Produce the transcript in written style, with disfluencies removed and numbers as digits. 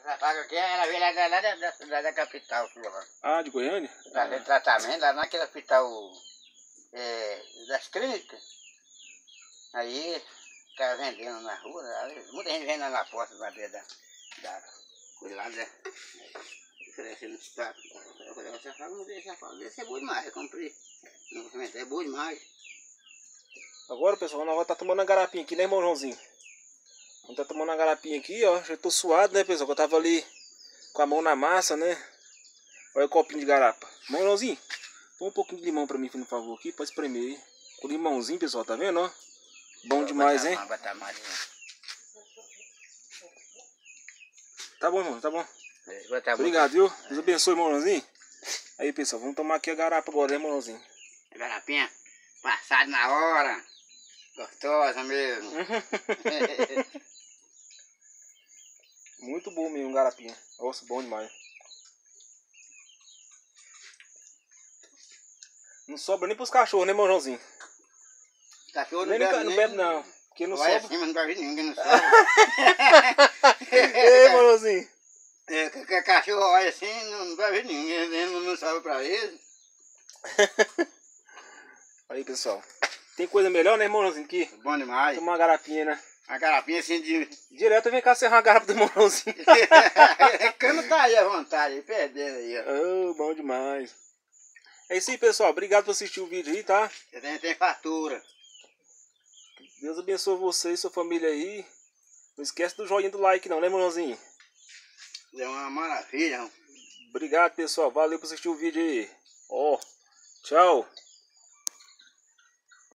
Essa faca aqui, ela veio lá da capital. Ah, de Goiânia? Fazer tratamento lá naquele hospital das clínicas. Aí, ficava vendendo na rua, muita gente vendendo na porta da beira da coisa lá, né? Oferecendo estado. Eu falei, essa faca não deixa, essa é boa demais. Eu comprei. Não é boa demais. Agora, pessoal, nós vamos estar tomando uma garapinha aqui, né, irmão Joãozinho? Vamos estar tomando uma garapinha aqui, ó. Já tô suado, né, pessoal? Que eu tava ali com a mão na massa, né? Olha o copinho de garapa. Irmão Joãozinho, põe um pouquinho de limão pra mim, por favor, aqui, pra espremer aí. Com limãozinho, pessoal, tá vendo, ó? Bom demais, hein? Tá bom, irmão, tá bom. Obrigado, viu? Deus abençoe, irmão Joãozinho. Aí, pessoal, vamos tomar aqui a garapa agora, né, irmão Joãozinho? A garapinha passada na hora. Gostosa mesmo. Muito bom mesmo, garapinha. Nossa, bom demais. Não sobra nem pros cachorros, né, irmão Joãozinho? Cachorro não bebe, não. Porque não olha sobra. assim, mas nunca vi ninguém não sobra. Ei, irmão Joãozinho. Cachorro olha assim, não vai ver ninguém, não sobra pra ele. Aí, pessoal. Tem coisa melhor, né, irmão Joãozinho? Que bom demais. tomar uma garapinha, né? A garapinha assim de... Direto vem cá serrar a garapa do irmão Joãozinho. Cano tá aí à vontade, perdendo aí, ó. Oh, bom demais. É isso aí, pessoal. Obrigado por assistir o vídeo aí, tá? Você tem fartura. Deus abençoe você e sua família aí. Não esquece do joinha do like não, né, irmão Joãozinho? É uma maravilha. Obrigado, pessoal. Valeu por assistir o vídeo aí. Ó, tchau.